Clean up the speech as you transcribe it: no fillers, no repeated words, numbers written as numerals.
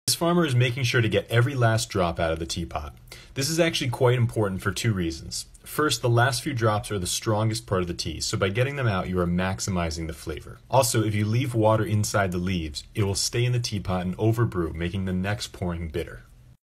This farmer is making sure to get every last drop out of the teapot. This is actually quite important for two reasons. First, the last few drops are the strongest part of the tea, so by getting them out, you are maximizing the flavor. Also, if you leave water inside the leaves, it will stay in the teapot and overbrew, making the next pouring bitter.